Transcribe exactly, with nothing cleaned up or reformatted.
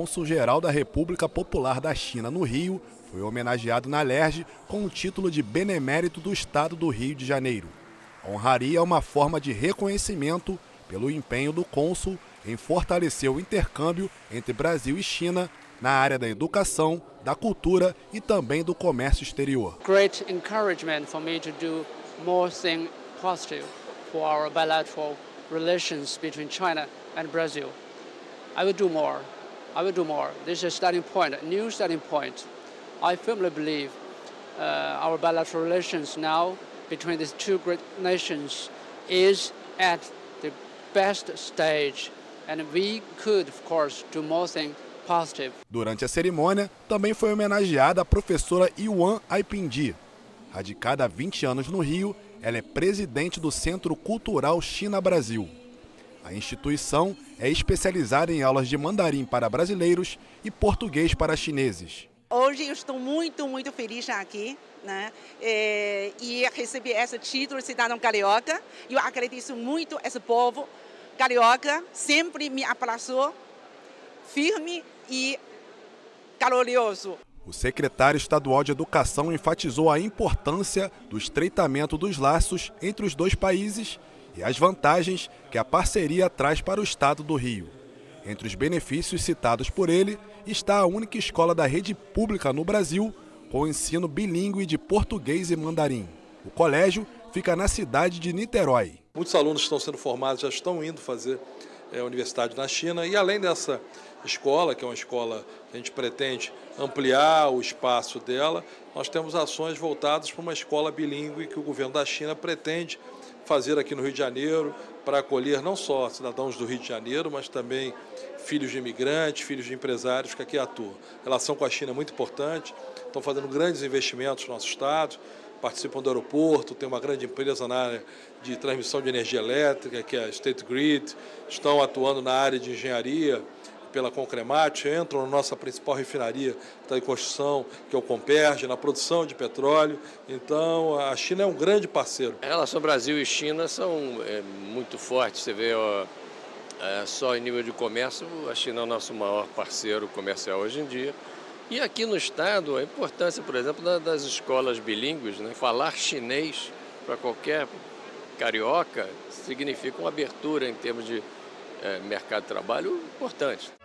cônsul-geral da República Popular da China no Rio foi homenageado na Alerj com o título de Benemérito do Estado do Rio de Janeiro. A honraria é uma forma de reconhecimento pelo empenho do cônsul em fortalecer o intercâmbio entre Brasil e China na área da educação, da cultura e também do comércio exterior. Great encouragement for me to do more things positive for our bilateral relations between China and Brazil. I will do more. I will do more. This is a starting point, a new starting point. I firmly believe uh, our bilateral relations now between these two great nations is at the best stage, and we could, of course, do more things positive. Durante a cerimônia, também foi homenageada a professora Yuan Aipindi. Radicada há vinte anos no Rio, ela é presidente do Centro Cultural China-Brasil. A instituição é especializada em aulas de mandarim para brasileiros e português para chineses. Hoje eu estou muito, muito feliz aqui, né? E, e recebi esse título de cidadão carioca. Eu agradeço muito esse povo carioca, sempre me abraçou, firme e caloroso. O secretário estadual de Educação enfatizou a importância do estreitamento dos laços entre os dois países e as vantagens que a parceria traz para o estado do Rio. Entre os benefícios citados por ele está a única escola da rede pública no Brasil com ensino bilíngue de português e mandarim. O colégio fica na cidade de Niterói. Muitos alunos estão sendo formados, já estão indo fazer é, universidade na China, e além dessa escola, que é uma escola que a gente pretende ampliar o espaço dela, nós temos ações voltadas para uma escola bilíngue que o governo da China pretende fazer aqui no Rio de Janeiro, para acolher não só cidadãos do Rio de Janeiro, mas também filhos de imigrantes, filhos de empresários que aqui atuam. A relação com a China é muito importante, estão fazendo grandes investimentos no nosso estado, participam do aeroporto, tem uma grande empresa na área de transmissão de energia elétrica, que é a State Grid, estão atuando na área de engenharia, pela Concremat, entram na nossa principal refinaria está em construção, que é o Comperj, na produção de petróleo. Então, a China é um grande parceiro. A relação Brasil e China são é, muito fortes. Você vê, ó, é, só em nível de comércio, a China é o nosso maior parceiro comercial hoje em dia. E aqui no estado, a importância, por exemplo, da, das escolas bilíngues, né? Falar chinês para qualquer carioca significa uma abertura em termos de é, mercado de trabalho importante.